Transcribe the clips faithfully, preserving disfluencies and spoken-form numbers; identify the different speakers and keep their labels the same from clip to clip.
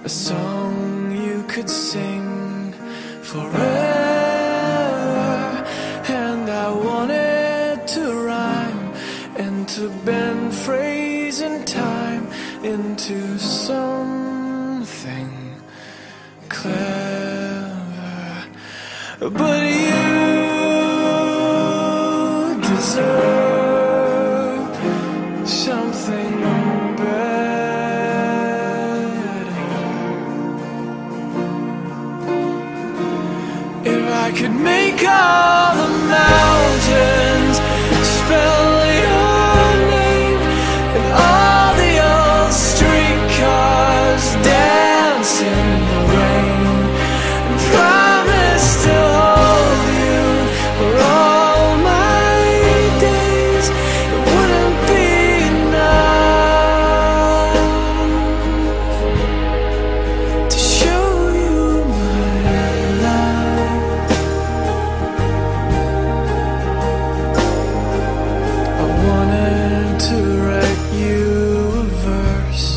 Speaker 1: a song you could sing forever. And I wanted to rhyme and to bend phrase and time into something clever. But you deserve something better. If I could make all the mountains spell your name, and all the old streetcars dance in the rain, and promise to hold you for all my days, it wouldn't be enough to show you my life. I wanted to write you a verse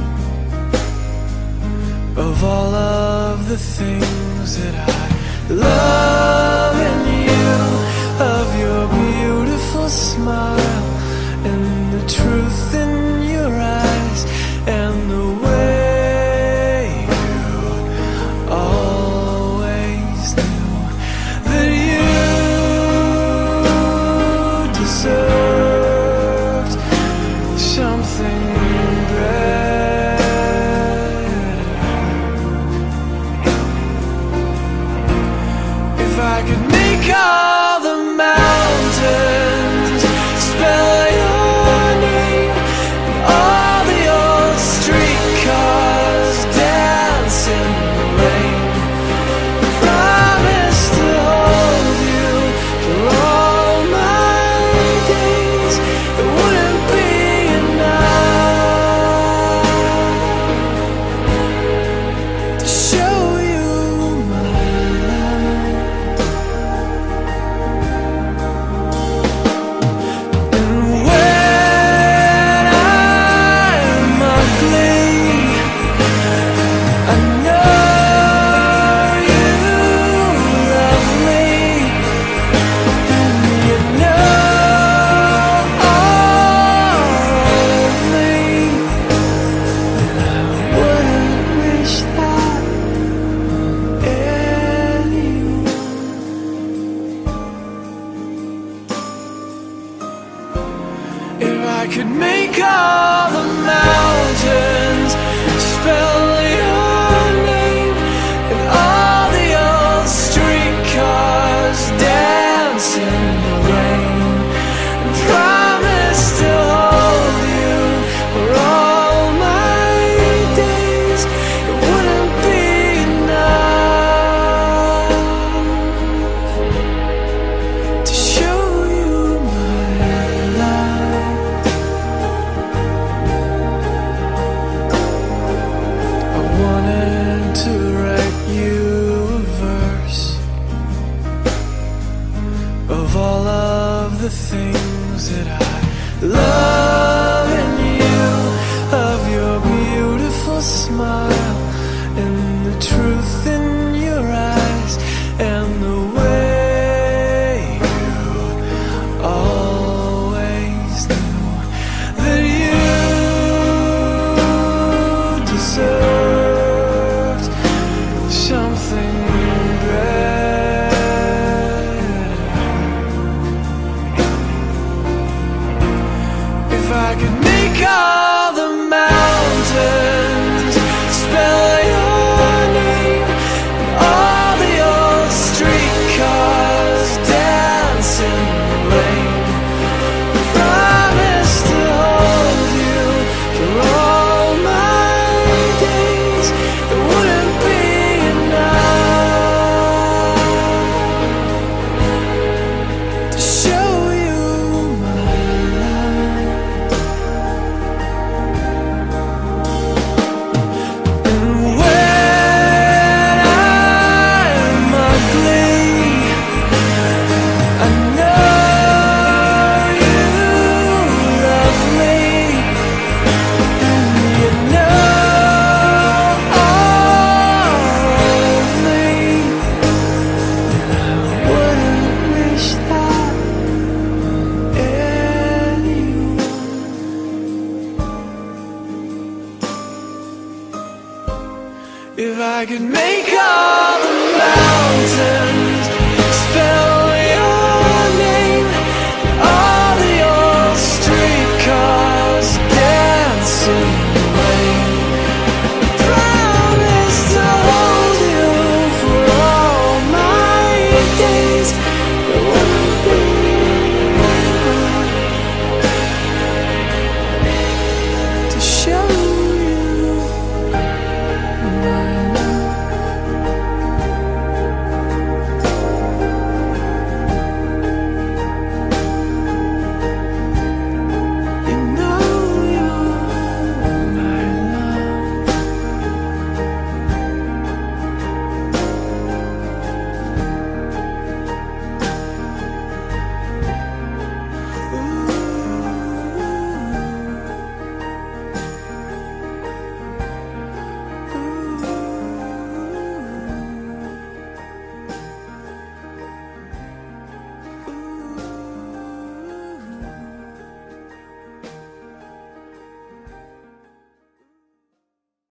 Speaker 1: of all of the things that I love in you, of your beautiful smile and the truth in your eyes, and the way you always knew that you deserved something better. If I could make all the mountains spell your name, and all the old streetcars dance in the rain, promise to hold you for all my days, it wouldn't be enough to show you my life. And when I'm ugly, I know you love me, and you know all of me, and I wouldn't wish that on anyone. If I could make all the mountains spell your name, and all the old streetcars dance in the rain, and promise to hold you for all my days, it wouldn't be enough to show you my life. I wanted to write you a verse of all of the things that I love in you, of your beautiful smile and the truth in your eyes, and the way you always knew that you deserved something better. I could make up